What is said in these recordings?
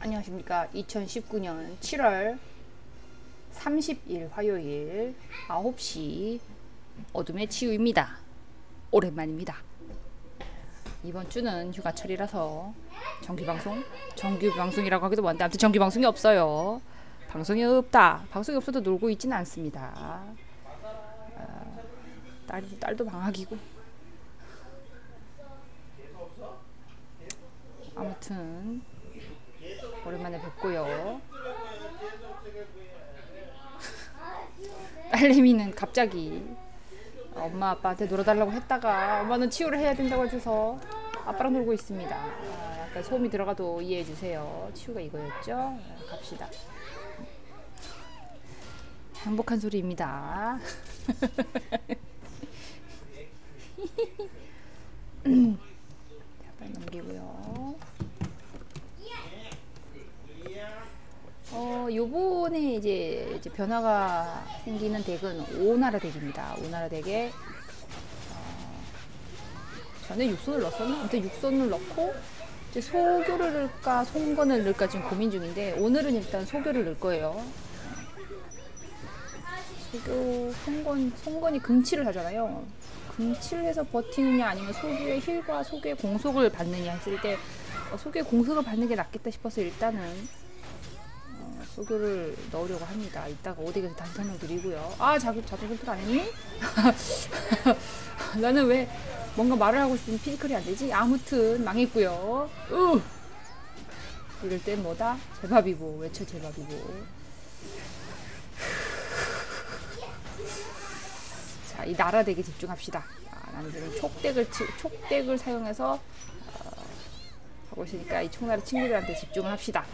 안녕하십니까. 2019년 7월 30일 화요일 9시 어둠의 치유입니다. 오랜만입니다. 이번 주는 휴가철이라서 정규방송이라고 하기도 뭐한데 아무튼 정규방송이 없어요. 방송이 없다. 방송이 없어도 놀고 있지는 않습니다. 딸도 방학이고 아무튼 오랜만에 뵙고요. 딸내미는 갑자기 엄마 아빠한테 놀아달라고 했다가 엄마는 치유를 해야 된다고 해서 아빠랑 놀고 있습니다. 약간 소음이 들어가도 이해해주세요. 치유가 이거였죠? 갑시다. 행복한 소리입니다. 자, 빨리 넘기고요. 요번에 이제 변화가 생기는 덱은 오나라 덱입니다. 오나라 덱에 전에 육손을 넣었었나? 아무튼 육손을 넣고 이제 소교를 넣을까 송건을 넣을까 지금 고민 중인데 오늘은 일단 소교를 넣을 거예요. 소교, 송건이 금치를 하잖아요. 금치를 해서 버티느냐 아니면 소교의 힐과 소교의 공속을 받느냐 했을 때 소교의 공속을 받는 게 낫겠다 싶어서 일단은 소교를 넣으려고 합니다. 이따가 오덱에서 다시 설명드리고요. 자동 선택 안 했니? 나는 왜 뭔가 말을 하고 있으면 피지컬이 안 되지? 아무튼 망했고요. 이럴 땐 뭐다? 제밥이고 외쳐 제밥이고. 자, 이 나라 덱에 집중합시다. 나는 지금 촉덱을 사용해서 하고 있으니까 이 총나라 친구들한테 집중을 합시다.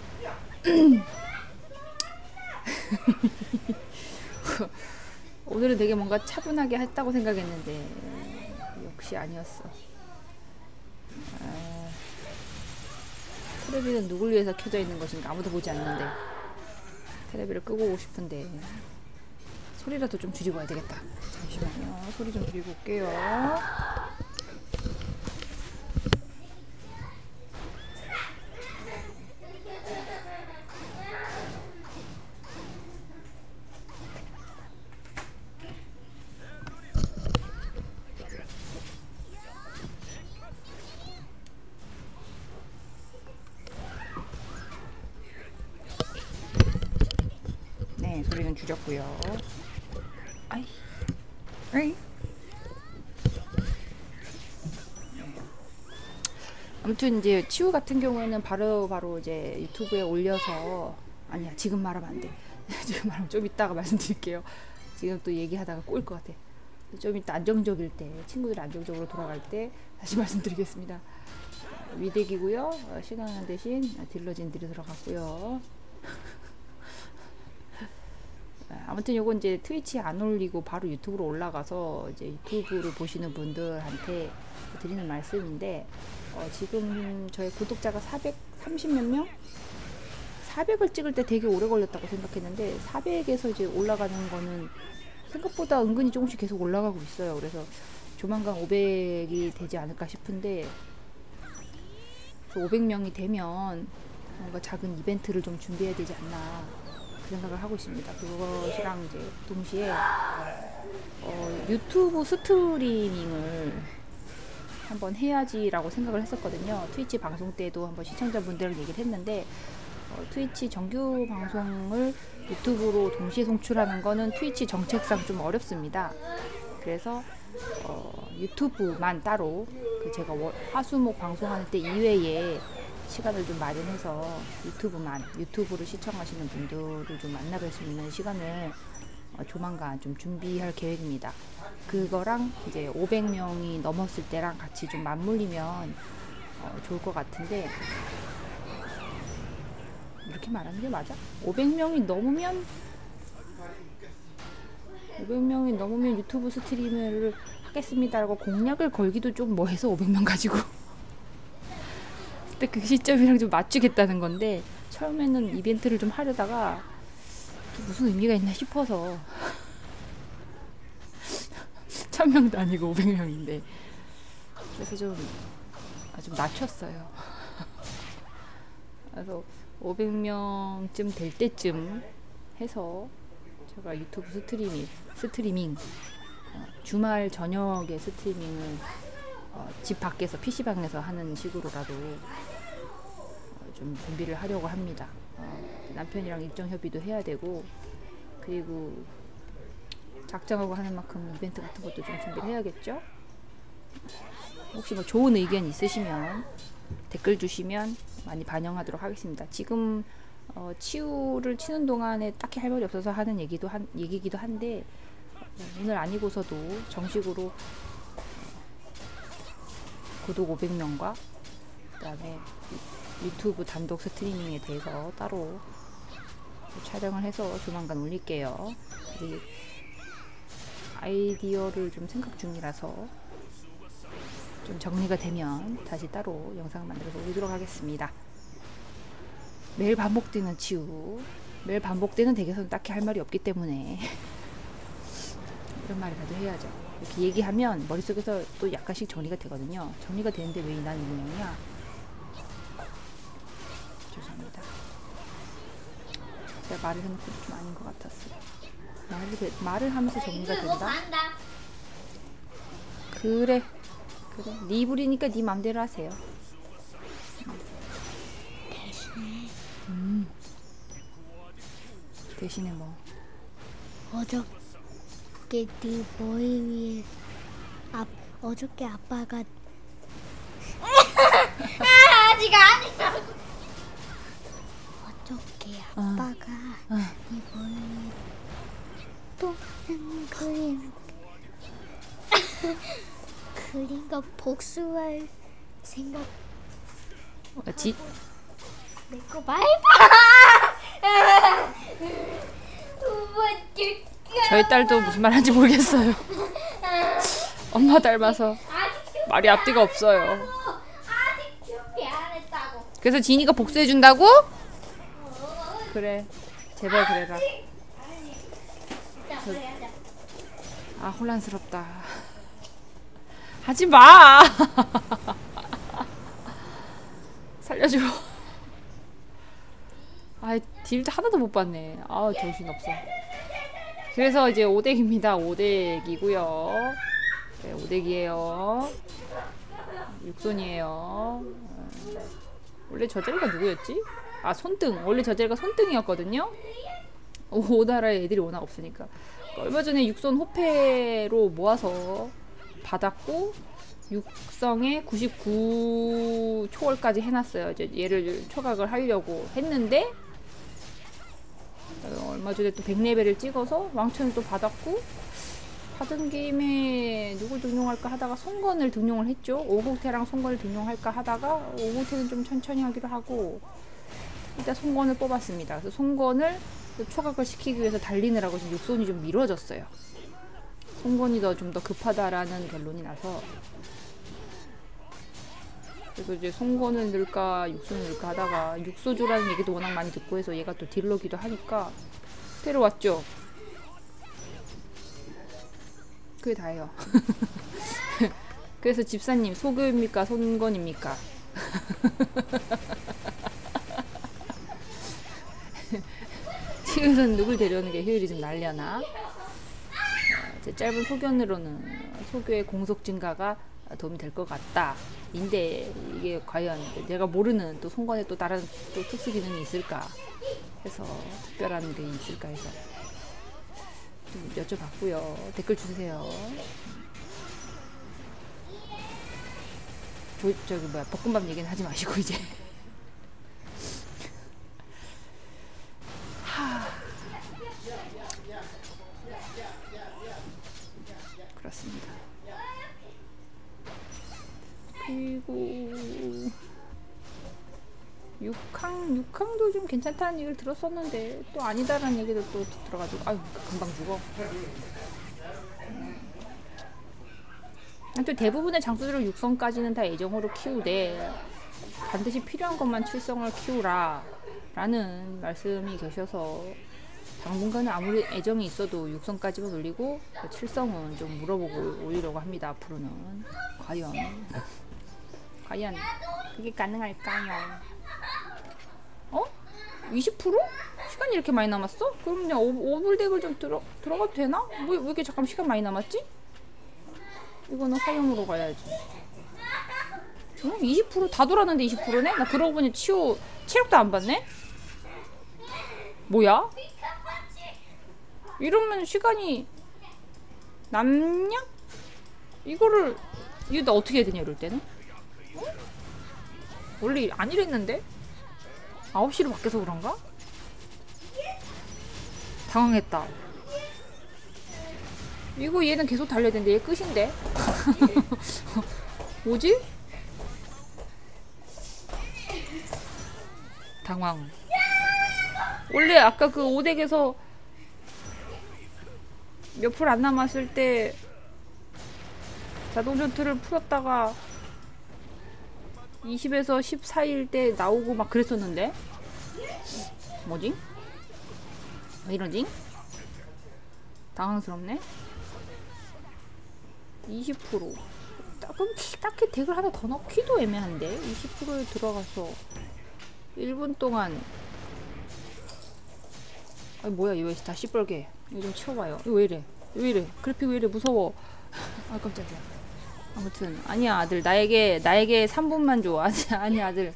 오늘은 되게 뭔가 차분하게 했다고 생각했는데 역시 아니었어. 테레비는 누굴 위해서 켜져 있는 것인가 아무도 보지 않는데 테레비를 끄고 오고 싶은데 소리라도 좀 줄이고 와야 되겠다. 잠시만요. 소리 좀 줄이고 올게요. 네, 소리는 줄였고요. 아무튼 이제 치유 같은 경우에는 바로 이제 유튜브에 올려서 지금 말하면 안 돼. 지금 말하면 좀 이따가 말씀드릴게요. 지금 또 얘기하다가 꼬일 것 같아. 좀 이따 안정적일 때 친구들이 안정적으로 돌아갈 때 다시 말씀드리겠습니다. 위덱이고요. 시간은 대신 딜러진들이 들어갔고요. 아무튼 요건 이제 트위치에 안 올리고 바로 유튜브로 올라가서 이제 유튜브를 보시는 분들한테 드리는 말씀인데 지금 저희 구독자가 430몇 명? 400을 찍을 때 되게 오래 걸렸다고 생각했는데 400에서 이제 올라가는 거는 생각보다 은근히 조금씩 계속 올라가고 있어요. 그래서 조만간 500이 되지 않을까 싶은데 500명이 되면 뭔가 작은 이벤트를 좀 준비해야 되지 않나 그 생각을 하고 있습니다. 그것이랑 이제 동시에 유튜브 스트리밍을 한번 해야지라고 생각을 했었거든요. 트위치 방송 때도 한번 시청자분들을 얘기를 했는데 트위치 정규 방송을 유튜브로 동시에 송출하는 거는 트위치 정책상 좀 어렵습니다. 그래서 유튜브만 따로 제가 화수목 방송할 때 이외에 시간을 좀 마련해서 유튜브를 시청하시는 분들을 좀 만나뵐 수 있는 시간을 조만간 좀 준비할 계획입니다. 그거랑 이제 500명이 넘었을 때랑 같이 좀 맞물리면 좋을 것 같은데 이렇게 말하는 게 맞아? 500명이 넘으면 유튜브 스트리머를 하겠습니다라고 공약을 걸기도 좀 뭐해서 500명 가지고 그때 그 시점이랑 좀 맞추겠다는 건데 처음에는 이벤트를 좀 하려다가 무슨 의미가 있나 싶어서 1000명도 아니고 500명인데 그래서 좀 낮췄어요. 그래서 500명쯤 될 때쯤 해서 제가 유튜브 스트리밍 주말 저녁에 스트리밍을 집 밖에서 PC방에서 하는 식으로라도 좀 준비를 하려고 합니다. 남편이랑 일정 협의도 해야 되고, 그리고 작정하고 하는 만큼 이벤트 같은 것도 좀 준비를 해야겠죠. 혹시 뭐 좋은 의견 있으시면 댓글 주시면 많이 반영하도록 하겠습니다. 지금 치우를 치는 동안에 딱히 할 말이 없어서 하는 얘기기도 한데, 오늘 아니고서도 정식으로 구독 500명과 그 다음에 유튜브 단독 스트리밍에 대해서 따로 촬영을 해서 조만간 올릴게요. 아이디어를 좀 생각 중이라서 좀 정리가 되면 다시 따로 영상을 만들어서 올리도록 하겠습니다. 매일 반복되는 치유, 매일 반복되는 덱에서는 딱히 할 말이 없기 때문에 이런 말이라도 해야죠. 이렇게 얘기하면 머릿속에서 또 약간씩 정리가 되거든요. 정리가 되는데 왜 나는 이 모양이야? 죄송합니다. 제가 말을 해놓고 좀 아닌 것 같았어요. 말을 하면서 정리가 된다? 그래. 네 불이니까 네 맘대로 하세요. 대신에 뭐? 어저께 네 머리 위에 어저께 아빠가 아직 아니라고. 어저께 아빠가 네 머리 위에 뽀얀 그림 그린 거 복수할 생각. 내거 말봐. 저희 딸도 무슨 말 하는지 모르겠어요. 엄마 닮아서 말이 앞뒤가 없어요. 아직 준비 안 했다고. 그래서 지니가 복수해 준다고? 그래, 제발 그래라. 혼란스럽다. 하지 마. 살려줘. 딜도 하나도 못 봤네. 정신없어. 그래서 이제 5덱입니다. 5덱이고요. 네, 5덱이에요. 육손이에요. 원래 저 자리가 누구였지? 손등. 원래 저 자리가 손등이었거든요. 오나라에 애들이 워낙 없으니까. 얼마 전에 육손 호패로 모아서 받았고, 육성에 99 초월까지 해놨어요. 이제 얘를 초각을 하려고 했는데, 얼마 전에 또 100레벨을 찍어서 왕천을 또 받았고, 받은 게임에 누굴 등용할까 하다가 송건을 등용을 했죠. 오공태랑 송건을 등용할까 하다가 오공태는 좀 천천히 하기로 하고 일단 송건을 뽑았습니다. 그래서 송건을 초각을 시키기 위해서 달리느라고 지금 육손이 좀 미뤄졌어요. 송건이 좀 더 급하다라는 결론이 나서, 그래서 이제 송건을 넣을까 육손을 넣을까 하다가 육소주라는 얘기도 워낙 많이 듣고 해서 얘가 또 딜러기도 하니까 데려왔죠. 그게 다예요. 그래서 집사님 소교입니까 손건입니까? 지금은 누굴 데려오는 게 효율이 좀 날려나? 제 짧은 소견으로는 소교의 공속 증가가 도움이 될 것 같다. 인데 이게 과연 내가 모르는 또 송건에 또 다른 또 특수 기능이 있을까 해서, 특별한 게 있을까 해서 좀 여쭤봤고요. 댓글 주세요. 볶음밥 얘기는 하지 마시고 이제. 그렇습니다. 그리고 6항도 좀 괜찮다는 얘기를 들었었는데 또 아니다라는 얘기도 또 들어가지고 금방 죽어. 또 대부분의 장수들을 6성까지는 다 애정으로 키우되 반드시 필요한 것만 7성을 키우라 라는 말씀이 계셔서 당분간은 아무리 애정이 있어도 6성까지만 올리고 7성은 좀 물어보고 올리려고 합니다. 앞으로는 과연 그게 가능할까요? 20%? 시간이 이렇게 많이 남았어? 그럼 그냥 오불덱을 좀 들어가도 되나? 왜 이렇게 잠깐 시간 많이 남았지? 이거는 화염으로 가야지. 응? 20%다 돌았는데 20%네? 나 그러고 보니 체력도 안 받네? 뭐야? 이러면 시간이 남냐? 이거 나 어떻게 해야 되냐 이럴 때는? 응? 원래 안 이랬는데? 9시로 바뀌어서 그런가? 당황했다. 이거 얘는 계속 달려야 되는데 얘 끝인데? 뭐지? 당황. 원래 아까 그 오덱에서 몇 풀 안 남았을 때 자동 전투를 풀었다가 20에서 14일 때 나오고 막 그랬었는데 뭐지? 왜 이러지? 당황스럽네. 20% 그럼 딱히 덱을 하나 더 넣기도 애매한데 20%에 들어가서 1분 동안 아니 뭐야 이거 다 시뻘게. 이거 좀 치워봐요. 이거 왜 이래 그래픽 왜 이래 무서워. 아 깜짝이야. 아무튼 아니야 아들 나에게 3분만 줘. 아니 아들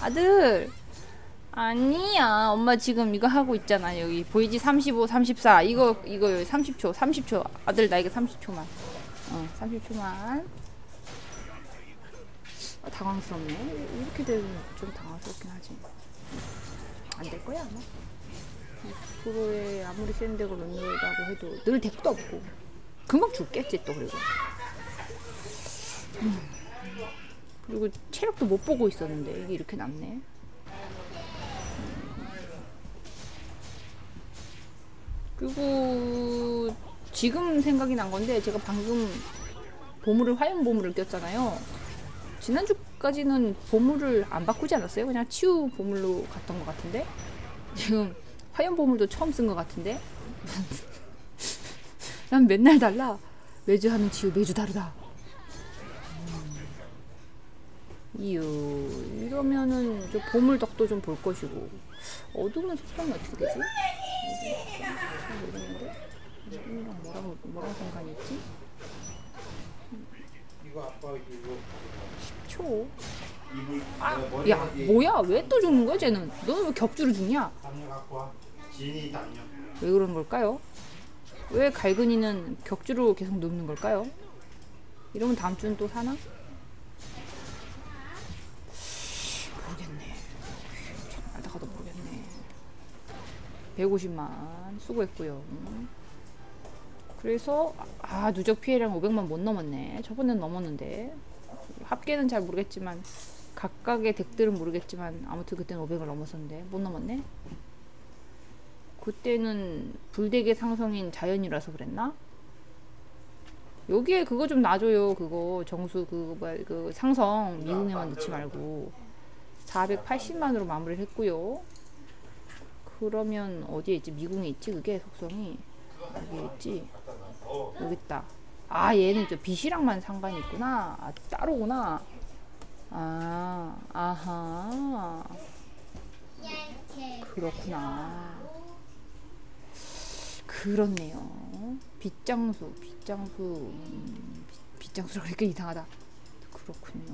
아니야 엄마 지금 이거 하고 있잖아. 여기 보이지? 35 34 이거 30초 아들 나에게 30초만 30초만. 당황스럽네. 이렇게 되면 좀 당황스럽긴 하지. 안 될 거야 아마. 20%에 아무리 센 덱을 넣는다고 해도 늘 덱도 없고 금방 죽겠지 또. 그리고 체력도 못 보고 있었는데 이게 이렇게 남네. 그리고 지금 생각이 난 건데 제가 방금 화염 보물을 꼈잖아요. 지난주까지는 보물을 안 바꾸지 않았어요? 그냥 치유 보물로 갔던 것 같은데 지금 화염 보물도 처음 쓴 것 같은데 난 맨날 달라. 매주 하는 치유 매주 다르다. 이러면은 저 보물 덕도 좀 볼 것이고. 어둠은 속성이 어떻게 되지? 어둠이랑 뭐랑 상관이 있지? 이거 아빠 이거 10초. 야 뭐야 왜 또 죽는 거야 쟤는? 너는 왜 격주로 죽냐? 담요 갖고 와. 진이 담요. 왜 그런 걸까요? 왜 갈근이는 격주로 계속 눕는 걸까요? 이러면 다음 주는 또 사나? 모르겠네. 알다가도 모르겠네. 150만 수고했고요. 그래서 누적 피해량 500만 못 넘었네. 저번엔 넘었는데 합계는 잘 모르겠지만 각각의 덱들은 모르겠지만 아무튼 그때는 500을 넘었었는데 못 넘었네. 그때는 불덱의 상성인 자연이라서 그랬나? 여기에 그거 좀 놔줘요. 그거 정수 그 상성 미궁에만 넣지 말고 480만으로 마무리를 했고요. 그러면 어디에 있지? 미궁에 있지? 그게 속성이 여기 있지? 여기 있다. 얘는 저 빛이랑만 상관이 있구나. 따로구나. 아하. 그렇구나. 그렇네요. 빗장수라 그러니까 이상하다. 그렇군요.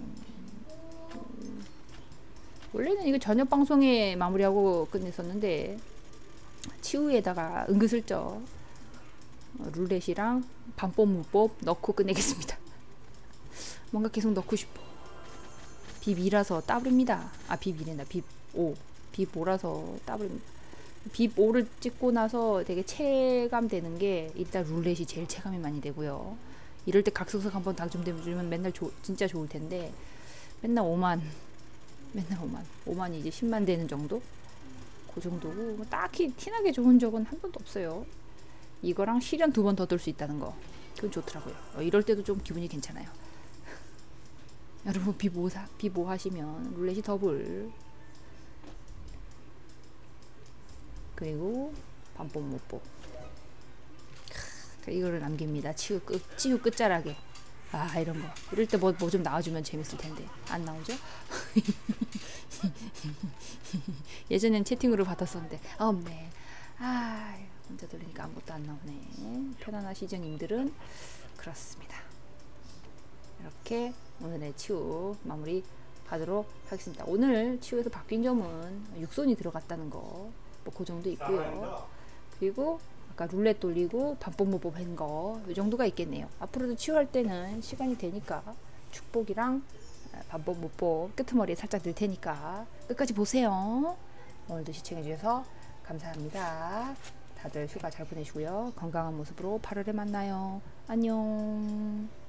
원래는 이거 저녁 방송에 마무리하고 끝냈었는데 치우에다가 은근슬쩍 룰렛이랑 반법 문법 넣고 끝내겠습니다. 뭔가 계속 넣고 싶어. 빕2라서 따블입니다. 빕2랜다. 빕5. 빕5라서 따블입니다. 빕5를 찍고 나서 되게 체감 되는 게 일단 룰렛이 제일 체감이 많이 되고요. 이럴 때 각성석 한번 당첨되면 맨날 진짜 좋을 텐데 맨날 5만 5만이 이제 10만 되는 정도? 그 정도고 딱히 티나게 좋은 적은 한 번도 없어요. 이거랑 시련 2번 더 돌 수 있다는 거 그건 좋더라고요. 이럴 때도 좀 기분이 괜찮아요. 여러분 빕5 하시면 룰렛이 더블 그리고 반법 못법 이거를 남깁니다. 치유 끝자락에 이런 거 이럴 때 뭐 좀 나와주면 재밌을 텐데 안 나오죠? 예전엔 채팅으로 받았었는데 없네. 혼자 돌리니까 아무것도 안 나오네. 편안하시죠 님들은? 그렇습니다. 이렇게 오늘의 치유 마무리 하도록 하겠습니다. 오늘 치유에서 바뀐 점은 육손이 들어갔다는 거, 뭐 그 정도 있고요. 그리고 아까 룰렛 돌리고 반복 모법 한 거, 이 정도가 있겠네요. 앞으로도 치유할 때는 시간이 되니까 축복이랑 반복 모법 끄트머리에 살짝 넣을 테니까 끝까지 보세요. 오늘도 시청해 주셔서 감사합니다. 다들 휴가 잘 보내시고요. 건강한 모습으로 8월에 만나요. 안녕.